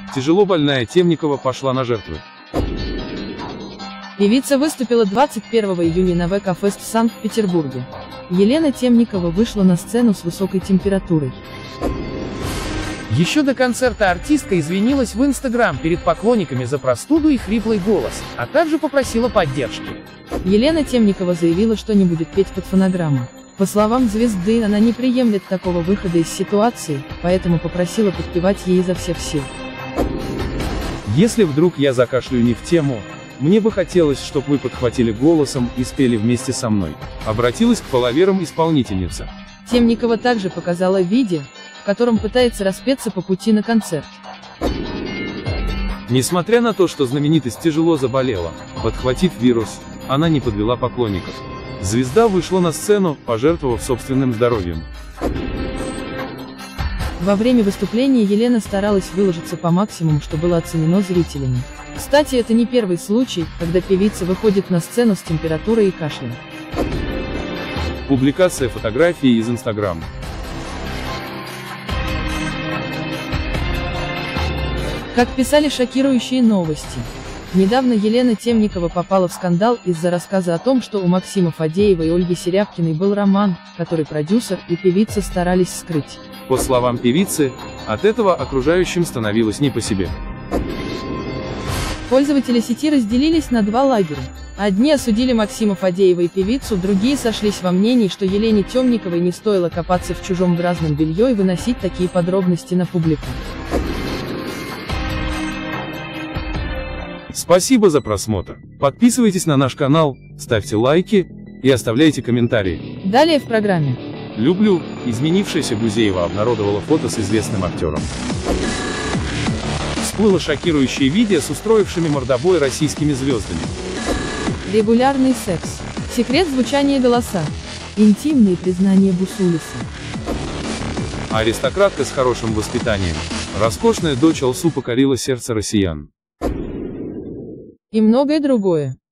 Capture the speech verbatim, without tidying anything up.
Тяжело больная Темникова пошла на жертвы. Певица выступила двадцать первого июня на вэ ка фест в Санкт-Петербурге. Елена Темникова вышла на сцену с высокой температурой. Еще до концерта артистка извинилась в Инстаграм перед поклонниками за простуду и хриплый голос, а также попросила поддержки. Елена Темникова заявила, что не будет петь под фонограмму. По словам звезды, она не приемлет такого выхода из ситуации, поэтому попросила подпевать ей изо всех сил. Если вдруг я закашлю не в тему, мне бы хотелось, чтобы вы подхватили голосом и спели вместе со мной. Обратилась к половерам исполнительница. Темникова также показала видео, в котором пытается распеться по пути на концерт. Несмотря на то, что знаменитость тяжело заболела, подхватив вирус, она не подвела поклонников. Звезда вышла на сцену, пожертвовав собственным здоровьем. Во время выступления Елена старалась выложиться по максимуму, что было оценено зрителями. Кстати, это не первый случай, когда певица выходит на сцену с температурой и кашлем. Публикация фотографий из Инстаграм. Как писали шокирующие новости, недавно Елена Темникова попала в скандал из-за рассказа о том, что у Максима Фадеева и Ольги Серябкиной был роман, который продюсер и певица старались скрыть. По словам певицы, от этого окружающим становилось не по себе. Пользователи сети разделились на два лагеря. Одни осудили Максима Фадеева и певицу, другие сошлись во мнении, что Елене Темниковой не стоило копаться в чужом грязном белье и выносить такие подробности на публику. Спасибо за просмотр. Подписывайтесь на наш канал, ставьте лайки и оставляйте комментарии. Далее в программе. Люблю. Изменившаяся Гузеева обнародовала фото с известным актером. Всплыло шокирующее видео с устроившими мордобой российскими звездами. Регулярный секс. Секрет звучания голоса. Интимные признания Бусулиса. Аристократка с хорошим воспитанием. Роскошная дочь Алсу покорила сердце россиян. И многое другое.